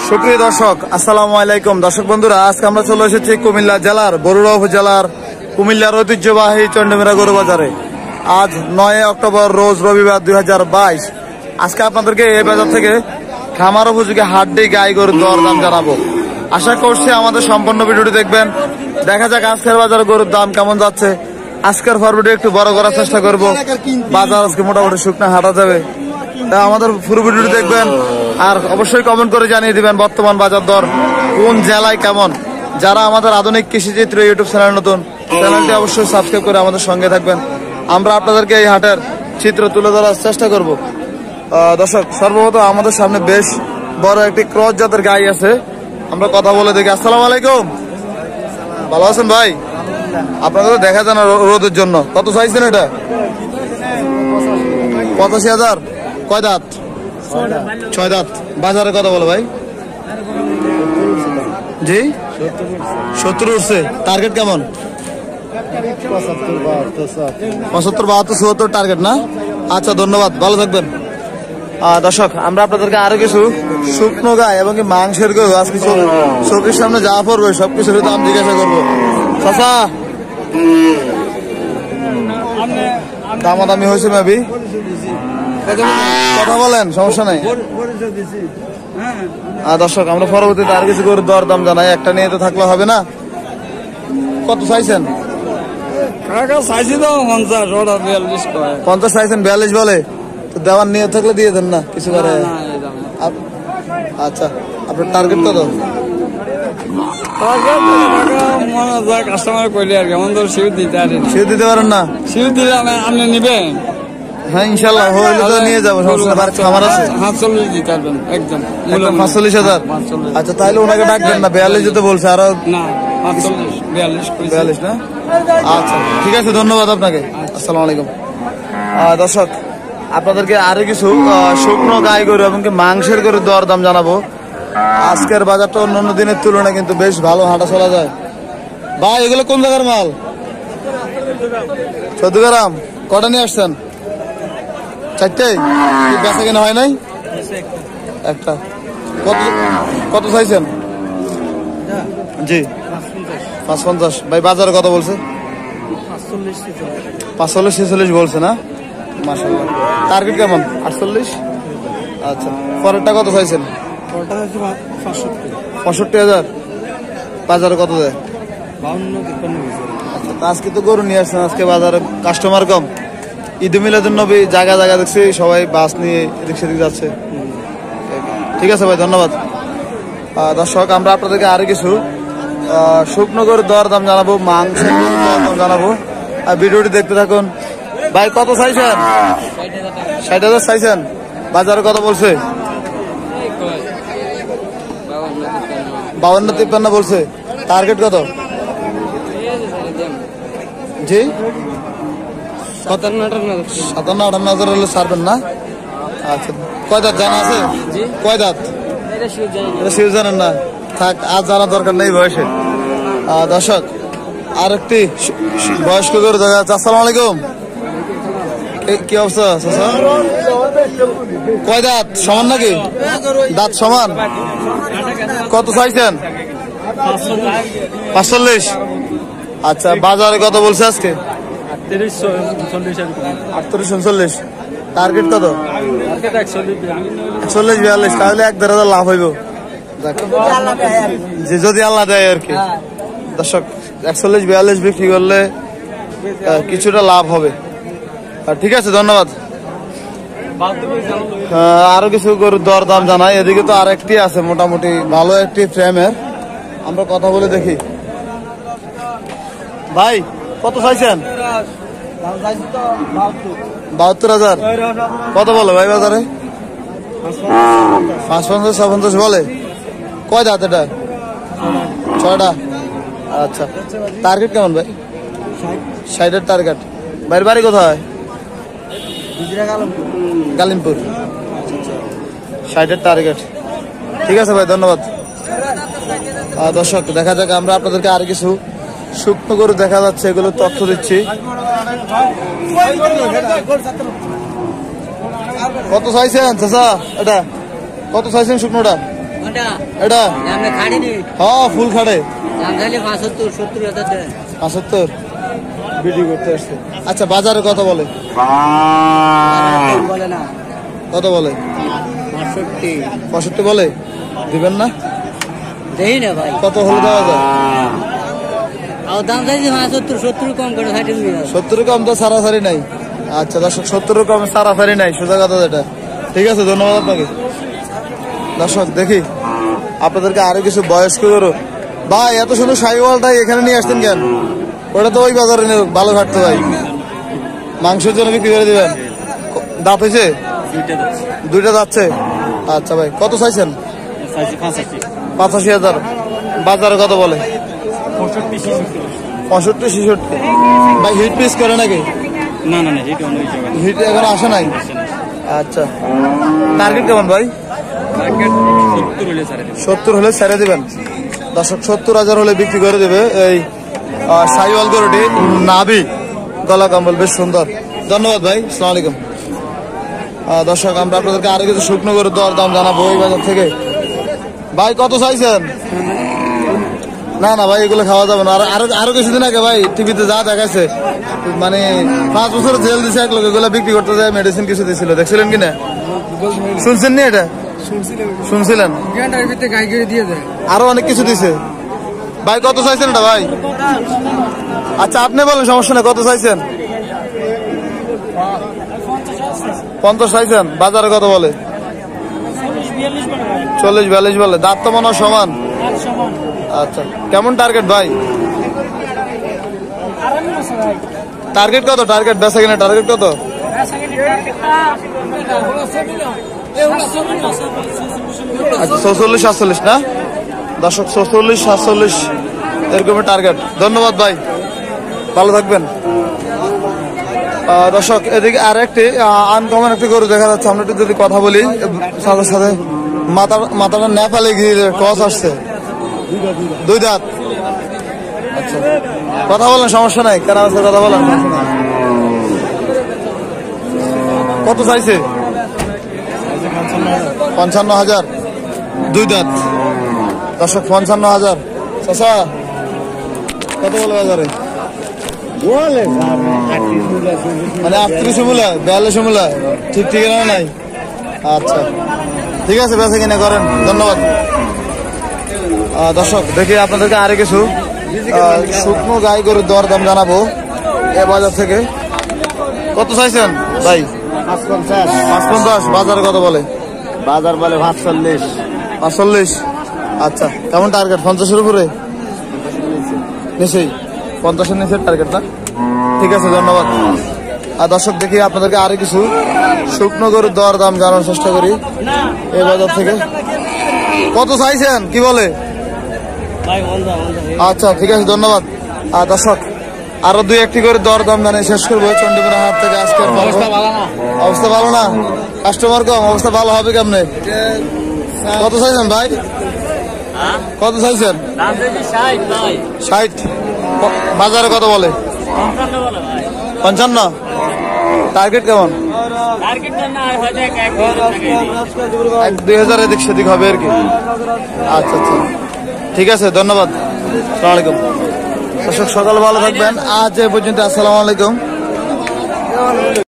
সুপ্রিয় দর্শক, আসসালামু আলাইকুম। দর্শক বন্ধুরা, আজকে আমরা চলে এসেছি কুমিল্লা জেলার বরুড়া উপজেলার কুমিল্লার ঐতিহ্যবাহী চন্ডীমেরা গরু বাজারে। আজ 9 অক্টোবর, রোজ রবিবার 2022। আজকে আপনাদেরকে এই বাজার থেকে খামার উপযোগী হাড্ডি গাই গরুর দরদাম জানাবো। আশা করছি আমাদের সম্পূর্ণ ভিডিওটি দেখবেন। দেখা যাক আজকের বাজারে গরুর দাম কেমন যাচ্ছে। আজকের পর্বটি একটু বড় করার চেষ্টা করব। বাজার আজকে মোটামুটি শুকনো হাঁটা যাবে, তা আমাদের পুরো ভিডিওটি দেখবেন। আর অবশ্যই কমেন্ট করে জানিয়ে দিবেন বর্তমান বাজার দর কোন জেলায় কেমন। যারা আমাদের আধুনিক কৃষিচিত্র ইউটিউব চ্যানেল নতুন, চ্যানেলটি অবশ্যই সাবস্ক্রাইব করে আমাদের সঙ্গে থাকবেন। আমরা আপনাদেরকে এই হাটের চিত্র তুলে ধরার চেষ্টা করব। দর্শক, সর্বপ্রথম আমাদের সামনে বেশ বড় একটি ক্রস জাতের গাই আছে, আমরা কথা বলে দেখি। আসসালামু আলাইকুম, ভালো আছেন ভাই? আপনাদের তো দেখা যায় না রোদের জন্য। কত চাইছেন এটা? 85,000। কয় দাঁত? 6 দাঁত। বাজারে কত বলো ভাই? জি 70 উঠছে। টার্গেট কেমন? 75, 72, 74 টার্গেট না? আচ্ছা, ধন্যবাদ, ভালো থাকবেন। দর্শক, আমরা আপনাদেরকে আরো কিছু শুকনো গাই এবং মাংসের গরু আজকে চোখের সামনে যা পড়বে সবকিছুর দাম জিজ্ঞাসা করবো। চাচা, দামাদামি হয়েছে মেবি? কথা বলেন, সমস্যা নাই। দর্শক, আমরা পরবর্তীতে আর কিছু গরুর দর দাম জানাই। একটা নিয়ে তো থাকলে হবে না। কত চাইছেন? 50 চাইছেন, 42 বলে তো দেওয়ার নিয়ে থাকলে দিয়ে দেন না কিছু করে। আচ্ছা, আপনার টার্গেট কত? কাস্টমার কইলে আর কেমন সিউ দিতে পারেন না? সিউ দিলে আপনি নিবেন? হ্যাঁ, ইনশাল্লাহ হইলে তো নিয়ে যাবো, খামার আছে। 45 দিতে পারবেন একদম। 45,000। আচ্ছা, তাহলে ওনাকে ডাকবেন না? 42 যেতে বলছে। আরো না, 42 না? আচ্ছা, ঠিক আছে, ধন্যবাদ আপনাকে। আসসালামু আলাইকুম। দর্শক, আপনাদেরকে আরো কিছু শুকনো গাই গরু এবং মাংসের গরুর দর দাম জানাবো। আজকের বাজারটা অন্যান্য দিনের তুলনায় কিন্তু বেশ ভালো হাঁটা চলা যায়। ভাই, এগুলো কোন জায়গার মাল? 14 গ্রাম। কটা নিয়ে আসছেন? 4টাই? বেচা কেনা হয় নাই? একটা। কত চাইছেন? জি 550। ভাই, বাজারে কত বলছে? 45, 46 বলছে না? মাশাআল্লাহ। টার্গেট কেমন? 48। আচ্ছা, পরেরটা কত চাইছেন? 65,000। বাজারে কত দেয়? 52-53। আচ্ছা, আজকে তো গরু নিয়ে আসছেন, আজকে বাজারে কাস্টমার কম। ঈদ মিলাদুন নবী জায়গা জায়গা দেখছি সবাই বাস নিয়ে এদিক সেদিক যাচ্ছে। ঠিক আছে ভাই, ধন্যবাদ। দর্শক, আমরা আপনাদেরকে আরো কিছু শুকনো গরুর দর দাম জানাবো, মাংসের দর দাম জানাবো। আর ভিডিওটি দেখতে থাকুন। ভাই, কত চাইছেন? 60,000 চাইছেন। বাজারে কত বলছে? 52-53 বলছে। টার্গেট কত? জি 57-58 হলে ছাড়বেন না? আচ্ছা, কয় দাঁত জানা আছে? কয় দাঁত? শিউ জানেন না? থাক, আজ জানা দরকার নেই বয়সে। দর্শক, আরেকটি বয়স্ক গরু দেখা যাচ্ছে। আসসালামু আলাইকুম, কি অবস্থা? কয় দাঁত? সমান নাকি? দাঁত সমান। কত চাইছেন? 45। আচ্ছা, বাজারে কত বলছে আজকে? 38-39। টার্গেট কত? 41-42। তাহলে 1-1.5 লাভ হইব যদি আল্লাহ দেয় আর কি। দর্শক, 41-42 বিক্রি করলে কিছুটা লাভ হবে। ঠিক আছে, ধন্যবাদ। আরো কিছু গরুর দর দাম জানাই। এদিকে তো আরেকটি আছে মোটামুটি ভালো একটি ফ্রেমের, আমরা কথা বলে দেখি। ভাই, কত চাইছেন? 72,000। কত বলে ভাই বাজারে? 55-56 বলে। কয় দাঁত এটা? 6টা। আচ্ছা, টার্গেট কেমন ভাই? 60-এর টার্গেট। ভাইয়ের বাড়ি কোথায়? গালিমপুর। 60-এর টার্গেট। ঠিক আছে ভাই, ধন্যবাদ। দর্শক, দেখা যাক আমরা আপনাদেরকে আর কিছু শুকনো গরু দেখা যাচ্ছে, এগুলো তথ্য দিচ্ছি। কত চাইছেন চাচা? এটা কত চাইছেন শুকনোটা? এটা খাড়িনি হ্যাঁ ফুল খাড়ে দাম খালি 75-70 দেন 75 বিক্রি করতে আসছে। আচ্ছা বাজারে কত বলে? বলে না কত বলে? 65 65 বলে, দিবেন না? দেই না ভাই, কত হলে দেওয়া যায়? আর দাম চাইছি 75-70 কম করে 60 নিয়ে 70 কম তো সারাসারি নাই। আচ্ছা দর্শক 70 কম সারাসারি নাই, সোজা কথা যেটা। ঠিক আছে, ধন্যবাদ আপনাকে। দর্শক দেখি আপনাদেরকে আরো কিছু বয়স্ক গরু। ভাই এত সুন্দর শাহিওয়ালটাই এখানে নিয়ে আসতেন কেন? ওটা তো ওই বাজারে ভালো ঘাটতো ভাই, মাংসের জন্য বিক্রি করে দিবেন। দাঁত হয়েছে? দুইটা যাচ্ছে। আচ্ছা ভাই কত চাইছেন? 85,000। বাজারে কত বলে? 65-66। ভাই হিট পিস করে নাকি? না না না, হিট এখন আসে নাই। আচ্ছা টার্গেট কেমন ভাই? 70 হলে ছেড়ে দিবেন। দর্শক 70,000 হলে বিক্রি করে দেবে এই শাহিওয়াল গরুটি। নাভি গলা কম্বল বেশ সুন্দর। ধন্যবাদ ভাই, আসসালামু আলাইকুম। দর্শক আমরা আপনাদেরকে আরো কিছু শুকনো গরুর দর দাম জানাবো এই বাজার থেকে। ভাই কত চাইছেন? না না ভাই এগুলো খাওয়া যাবে না। আরো কিছুদিন আগে ভাই টিভিতে যা দেখাচ্ছে, মানে 5 বছর জেল দিছে এক লোক, এগুলো বিক্রি করতে যায় মেডিসিন কিছু দিছিল, দেখছিলেন কিনা? শুনছেন নি এটা? শুনছিলেন? আরো অনেক কিছু দিছে। ভাই কত চাইছেন এটা ভাই? আচ্ছা আপনি বলেন, সমস্যা নেই। কত চাইছেন? 50 চাইছেন। বাজারে কত বলে? 40-42 বলে। দাঁত তো মনে হয় সমান। আচ্ছা কেমন টার্গেট ভাই? টার্গেট কত? টার্গেট বেচা কিনা টার্গেট কত? 44-47 না? দর্শক 44-47 এরকমের টার্গেট। ধন্যবাদ ভাই, ভালো থাকবেন। দর্শক এদিকে আর একটি আনকমন একটি গরু দেখা যাচ্ছে। আমরা একটু যদি কথা বলি, সাথে সাথে মাথাটা নেপালে গিয়ে ক্রস আসছে, 2 দাঁত। আচ্ছা কথা বলেন, সমস্যা নাই। কেন আছে কথা বলেন। কত চাইছে? 55,000। 2 দাঁত। দর্শক 55,000। চাচা কত বলে বাজারে? মানে 38 মূলা, 42 মূলা, ঠিক ঠিকানা নাই। আচ্ছা ঠিক আছে, বেচা কিনা করেন। ধন্যবাদ। দর্শক দেখি আপনাদেরকে আরো কিছু শুকনো গাই গরুর দর দাম জানাবো এ বাজার থেকে। কত চাইছেন ভাই? 55। বাজারে কত বলে? বাজার বলে 45। আচ্ছা কেমন টার্গেট? 50-এর উপরে নিচেই? 50-এর নিচের টার্গেট না? ঠিক আছে, ধন্যবাদ। আর দর্শক দেখি আপনাদেরকে আরো কিছু শুকনো গরুর দর দাম জানার চেষ্টা করি এই বাজার থেকে। কত চাইছেন কি বলে? আচ্ছা ঠিক আছে, ধন্যবাদ। আর দর্শক আরো 2-1টি করে দর দাম জানিয়ে শেষ করবো চন্ডীপুর হাট থেকে আজকের অবস্থা ভালো না, কাস্টমার কম, অবস্থা ভালো হবে কেমনে? কত চাইছেন ভাই? কত চাইছেন? 60। বাজারে কত বলে? 55। টার্গেট কেমন? 1-2 হাজার এদিক সেদিক হবে আর কি। আচ্ছা আচ্ছা ঠিক আছে, ধন্যবাদ। আসসালামু আলাইকুম। দর্শক সকাল ভালো থাকবেন। আজ এ পর্যন্ত, আসসালামু আলাইকুম।